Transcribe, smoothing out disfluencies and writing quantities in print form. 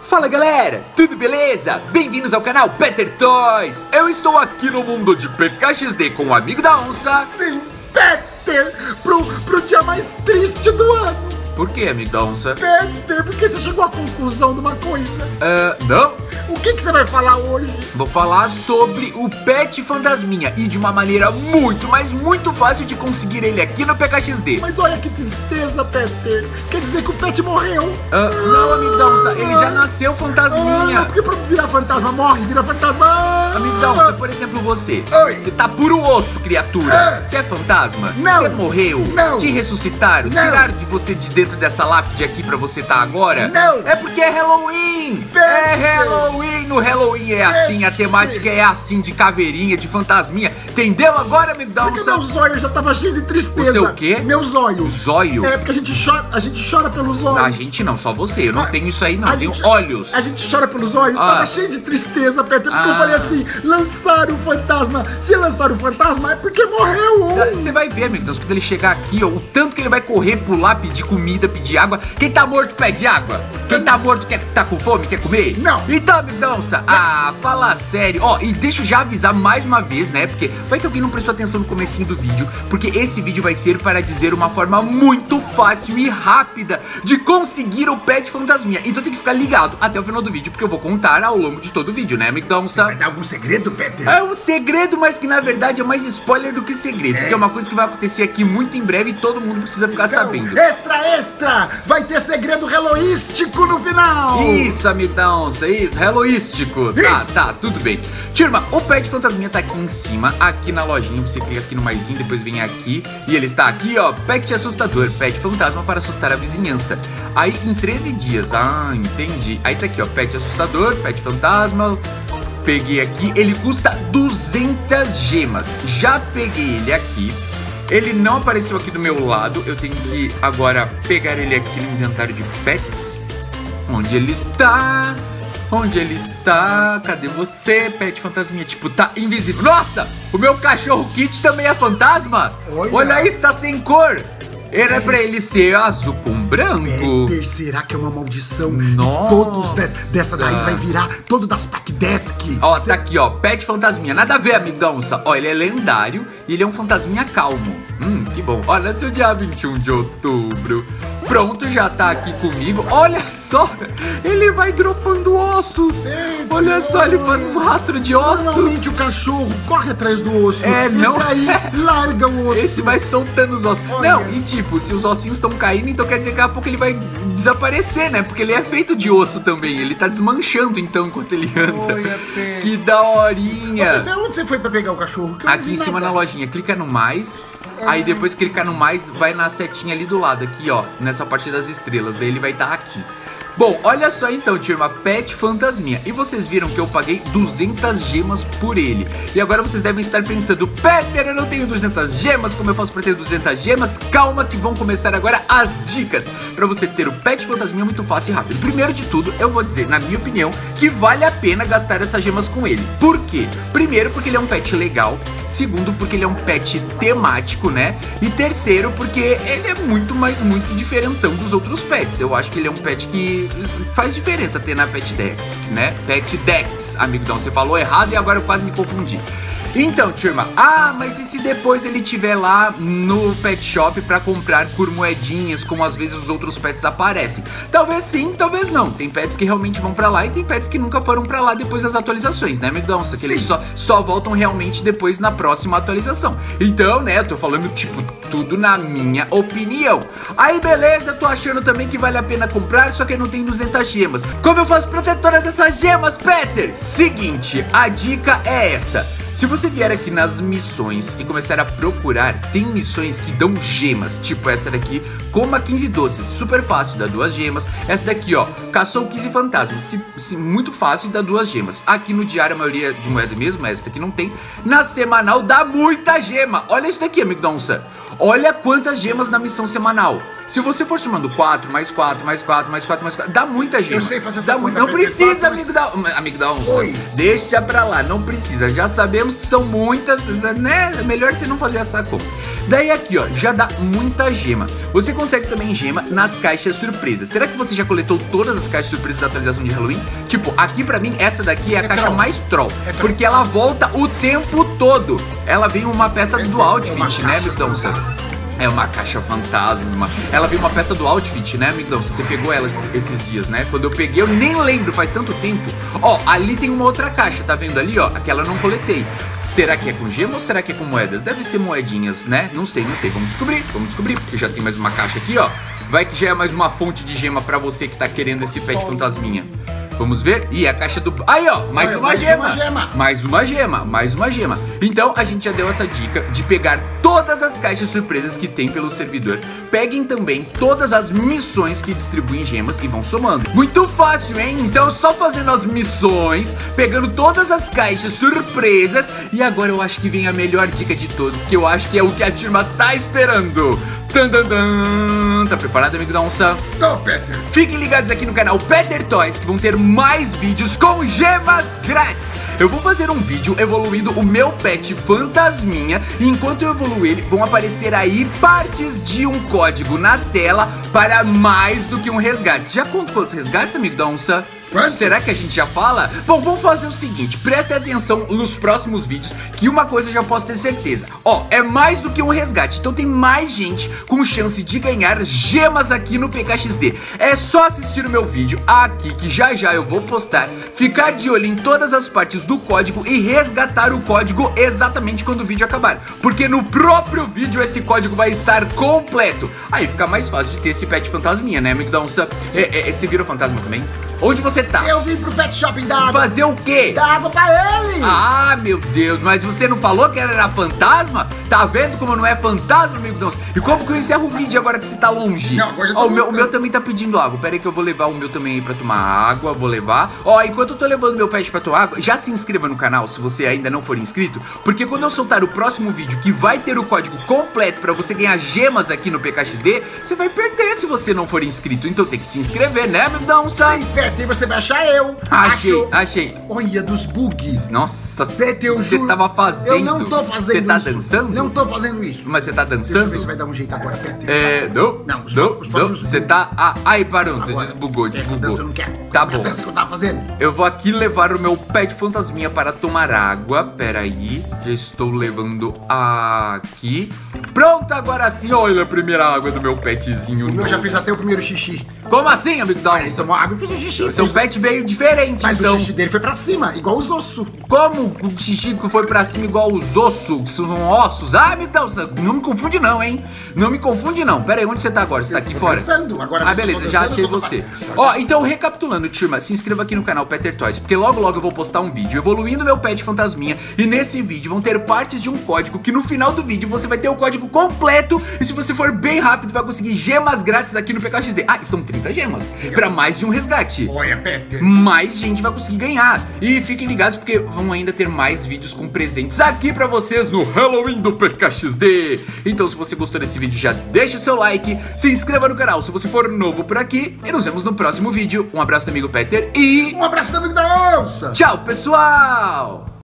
Fala galera, tudo beleza? Bem-vindos ao canal Peter Toys. Eu estou aqui no mundo de PKXD com o amigo da onça. Sim, Peter, pro dia mais triste do ano. Por que, amigo da onça? Peter, porque você chegou à conclusão de uma coisa. Não. O que você vai falar hoje? Vou falar sobre o Pet Fantasminha e de uma maneira muito, mas muito fácil de conseguir ele aqui no PKXD. Mas olha que tristeza, Peter. Quer dizer que o Pet morreu? Não, amigo da onça, ele já nasceu fantasminha. Não, porque pra virar fantasma morre, vira fantasma. Amigo da onça, por exemplo, você. Oi. Você tá puro osso, criatura. Você é fantasma? Não. Você morreu? Não. Te ressuscitaram? Não. Tiraram de você de dentro dessa lápide aqui pra você tá agora? Não. É porque é Halloween. Peter. É Halloween. No Halloween é assim, a temática é assim, de caveirinha, de fantasminha. Entendeu agora, amigo da Porque onça? meu zóio já tava cheio de tristeza. O seu quê? Meu zóio. Zóio? É, porque a gente chora pelo zóio. A gente não, só você. Eu não tenho isso aí não, A eu tenho gente- olhos. A gente chora pelo zóio, tava cheio de tristeza, Peter, porque eu falei assim, lançaram o fantasma. Se lançaram o fantasma é porque morreu um. Você vai ver, amigo Deus, quando ele chegar aqui, ó, o tanto que ele vai correr, pular, pedir comida, pedir água. Quem tá morto pede água. Quem tá morto tá com fome, quer comer? Não. Então, amigo Donça, fala sério. Ó, e deixa eu já avisar mais uma vez, né? Porque vai que alguém não prestou atenção no comecinho do vídeo. Porque esse vídeo vai ser para dizer uma forma muito fácil e rápida de conseguir o Pet Fantasminha. Então tem que ficar ligado até o final do vídeo, porque eu vou contar ao longo de todo o vídeo, né, amigo Donça? Vai dar algum segredo, Peter? É um segredo, mas que na verdade é mais spoiler do que segredo. Porque é uma coisa que vai acontecer aqui muito em breve e todo mundo precisa ficar sabendo. Extra! Vai ter segredo heloístico no final! Isso, amigo da onça, isso, heloístico. Tá, tudo bem. Turma, o Pet Fantasminha tá aqui em cima, aqui na lojinha. Você clica aqui no maisinho, depois vem aqui. E ele está aqui, ó, Pet Assustador, Pet Fantasma para assustar a vizinhança. Aí em 13 dias, entendi. Aí tá aqui, ó, Pet Assustador, Pet Fantasma. Peguei aqui, ele custa 200 gemas. Já peguei ele aqui. Ele não apareceu aqui do meu lado. Eu tenho que agora pegar ele aqui no inventário de pets. Onde ele está? Onde ele está? Cadê você, Pet Fantasminha? Tipo, tá invisível. Nossa! O meu cachorro Kit também é fantasma? Olha isso, tá sem cor. Era pra ele ser azul com branco. Peter, será que é uma maldição? Nossa. E todos dessa daí vai virar todo das Pack Desk. Ó, tá aqui, ó, Pet Fantasminha. Nada a ver, amigo da onça. Ó, ele é lendário e ele é um fantasminha calmo. Que bom. Olha, seu dia 21 de outubro. Pronto, já tá aqui comigo. Olha só, ele vai dropando ossos. Olha só, ele faz um rastro de ossos. Normalmente o cachorro corre atrás do osso. Não. Esse aí larga o osso. Esse vai soltando os ossos. Olha. Não, e tipo, se os ossinhos estão caindo, então quer dizer que daqui a pouco ele vai desaparecer, né? Porque ele é feito de osso também. Ele tá desmanchando então enquanto ele anda. Olha, Peter. Que daorinha. Até onde você foi pra pegar o cachorro? Que eu não Aqui vi em cima nada. na lojinha, clica no mais. Aí depois que clicar no mais, vai na setinha ali do lado, aqui ó, nessa parte das estrelas. Daí ele vai estar aqui. Bom, olha só então, turma, Pet Fantasminha. E vocês viram que eu paguei 200 gemas por ele. E agora vocês devem estar pensando, Peter, eu não tenho 200 gemas, como eu faço pra ter 200 gemas? Calma que vão começar agora as dicas pra você ter o Pet Fantasminha muito fácil e rápido. Primeiro de tudo, eu vou dizer, na minha opinião, que vale a pena gastar essas gemas com ele. Por quê? Primeiro, porque ele é um pet legal. Segundo, porque ele é um pet temático, né? E terceiro, porque ele é muito, mas muito diferentão dos outros pets. Eu acho que ele é um pet que faz diferença ter na Pet Dex, né? Pet Dex, amigo, então você falou errado e agora eu quase me confundi. Então, turma, mas e se depois ele tiver lá no pet shop pra comprar por moedinhas, como às vezes os outros pets aparecem? Talvez sim, talvez não. Tem pets que realmente vão pra lá e tem pets que nunca foram pra lá depois das atualizações, né, amigo? Que eles só voltam realmente depois na próxima atualização. Então, né, eu tô falando, tipo, tudo na minha opinião. Aí, beleza, tô achando também que vale a pena comprar, só que eu não tenho 200 gemas. Como eu faço pra ter todas essas gemas, Peter? Seguinte, a dica é essa. Se você vier aqui nas missões e começar a procurar, tem missões que dão gemas, tipo essa daqui, coma 15 doces, super fácil, dá 2 gemas. Essa daqui, ó, caçou 15 fantasmas, muito fácil, dá 2 gemas. Aqui no diário a maioria de moeda mesmo, essa daqui não tem. Na semanal dá muita gema. Olha isso daqui, amigo da onça. Olha quantas gemas na missão semanal. Se você for somando 4, mais 4, mais 4, mais 4, mais 4, dá muita gema. Eu sei fazer essa conta. Não precisa, amigo da onça. Oi. Deixa pra lá, não precisa. Já sabemos que são muitas, né? É melhor você não fazer essa conta. Daí aqui, ó, já dá muita gema. Você consegue também gema nas caixas surpresas. Será que você já coletou todas as caixas surpresas da atualização de Halloween? Tipo, aqui pra mim, essa daqui é a caixa mais troll. Porque ela volta o tempo todo. Ela vem uma peça do outfit, né, amigo da onça? É uma caixa fantasma. Ela veio uma peça do outfit, né, amigão? Você pegou ela esses dias, né? Quando eu peguei, eu nem lembro, faz tanto tempo. Ó, ali tem uma outra caixa, tá vendo ali, ó? Aquela eu não coletei. Será que é com gema ou será que é com moedas? Deve ser moedinhas, né? Não sei. Vamos descobrir, porque já tem mais uma caixa aqui, ó. Vai que já é mais uma fonte de gema pra você que tá querendo esse pet fantasminha. Vamos ver? Ih, a caixa do... Aí, ó, mais uma gema. Mais uma gema. Então, a gente já deu essa dica de pegar todas as caixas surpresas que tem pelo servidor. Peguem também todas as missões que distribuem gemas e vão somando. Muito fácil, hein? Então, só fazendo as missões, pegando todas as caixas surpresas. E agora eu acho que vem a melhor dica de todos, que eu acho que é o que a turma tá esperando. Tá preparado, amigo da onça? Tô, Peter. Fiquem ligados aqui no canal Peter Toys, que vão ter mais vídeos com gemas grátis. Eu vou fazer um vídeo evoluindo o meu pet fantasminha. E enquanto eu evoluo ele, vão aparecer aí partes de um código na tela para mais do que um resgate. Já conto quantos resgates, amigo da onça? Será que a gente já fala? Bom, vamos fazer o seguinte, prestem atenção nos próximos vídeos, que uma coisa eu já posso ter certeza. Ó, é mais do que um resgate, então tem mais gente com chance de ganhar gemas aqui no PKXD. É só assistir o meu vídeo aqui, que já eu vou postar, ficar de olho em todas as partes do código e resgatar o código exatamente quando o vídeo acabar. Porque no próprio vídeo esse código vai estar completo. Aí fica mais fácil de ter esse pet fantasminha, né, amigo da onça? Você virou fantasma também? Onde você tá? Eu vim pro pet shopping dar água. Fazer o quê? Dar água pra ele. Ah, meu Deus, mas você não falou que era fantasma? Tá vendo como não é fantasma, amigo Deus? E como que eu encerro o vídeo agora que você tá longe? Não, agora já tô o meu também tá pedindo água. Pera aí que eu vou levar o meu também aí pra tomar água. Vou levar. Ó, enquanto eu tô levando meu pet pra tomar água, já se inscreva no canal se você ainda não for inscrito, porque quando eu soltar o próximo vídeo que vai ter o código completo pra você ganhar gemas aqui no PKXD, você vai perder se você não for inscrito. Então tem que se inscrever, né, amigo da onça? Sim, Peter, você vai achar eu. Achei. Olha, dos bugs. Nossa, Peter, você tava fazendo. Eu não tô fazendo Você tá isso. dançando? Não tô fazendo isso. Mas você tá Deixa eu dançando? ver se vai dar um jeito agora, Peter. Não. Você tá... Ai, parou, você desbugou. Essa dança eu não quero. Tá A bom. dança que eu tava fazendo. Eu vou aqui levar o meu pet fantasminha para tomar água. Pera aí, já estou levando aqui. Pronto, agora sim. Olha a primeira água do meu petzinho. O meu já fez até o primeiro xixi. Como assim, amigo da Ele tomou água e fez o xixi. Seu pet veio diferente, Mas então. o xixi dele foi pra cima, igual os ossos. Como o xixi foi pra cima igual os ossos, que são ossos? Ah, meu Deus, não me confunde não, hein? Não me confunde não. Pera aí, onde você tá agora? Você tá aqui fora? Agora Beleza, já achei você. Ó, então recapitulando, turma, se inscreva aqui no canal Peter Toys, porque logo eu vou postar um vídeo evoluindo meu pet fantasminha. E nesse vídeo vão ter partes de um código que no final do vídeo você vai ter o código completo. E se você for bem rápido, vai conseguir gemas grátis aqui no PKXD. Ah, e são 30 gemas pra mais de um resgate. Olha, Peter. Mais gente vai conseguir ganhar. E fiquem ligados porque vão ainda ter mais vídeos com presentes aqui pra vocês no Halloween do PKXD. Então se você gostou desse vídeo, já deixa o seu like, se inscreva no canal se você for novo por aqui. E nos vemos no próximo vídeo. Um abraço do amigo Peter e... Um abraço do amigo da onça. Tchau, pessoal!